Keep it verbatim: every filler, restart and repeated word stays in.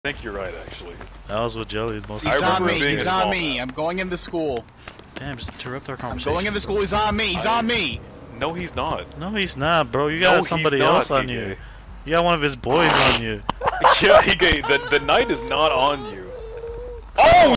I think you're right, actually. That was what Jelly most. He's I on me, being he's a on small me, man. I'm going into school. Damn, just interrupt our I'm conversation. going into school, he's on me, he's I- on me! No, he's not. No, he's not, bro. You got No, somebody he's not, else on D J. you. You got one of his boys on you. Yeah, he gave, the, the knight is not on you. Oh!